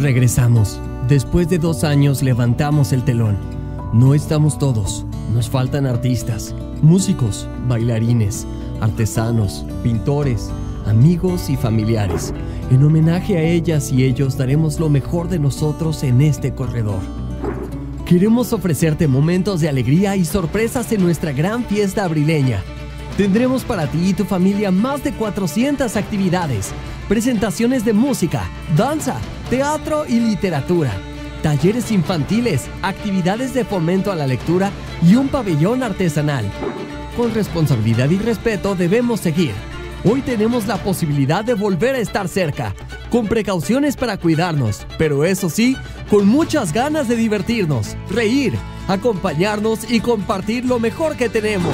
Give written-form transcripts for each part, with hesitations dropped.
Regresamos. Después de 2 años levantamos el telón. No estamos todos. Nos faltan artistas, músicos, bailarines, artesanos, pintores, amigos y familiares. En homenaje a ellas y ellos daremos lo mejor de nosotros en este corredor. Queremos ofrecerte momentos de alegría y sorpresas en nuestra gran fiesta abrileña. Tendremos para ti y tu familia más de 400 actividades, presentaciones de música, danza, teatro y literatura, talleres infantiles, actividades de fomento a la lectura y un pabellón artesanal. Con responsabilidad y respeto debemos seguir. Hoy tenemos la posibilidad de volver a estar cerca, con precauciones para cuidarnos, pero eso sí, con muchas ganas de divertirnos, reír, acompañarnos y compartir lo mejor que tenemos.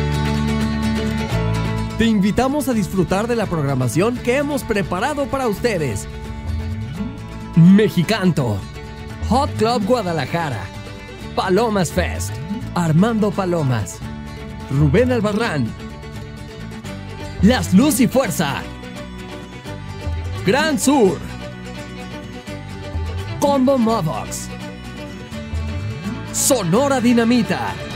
Te invitamos a disfrutar de la programación que hemos preparado para ustedes. Mexicanto, Hot Club Guadalajara, Palomas Fest, Armando Palomas, Rubén Albarrán, Las Luz y Fuerza, Gran Sur, Combo Movox, Sonora Dinamita,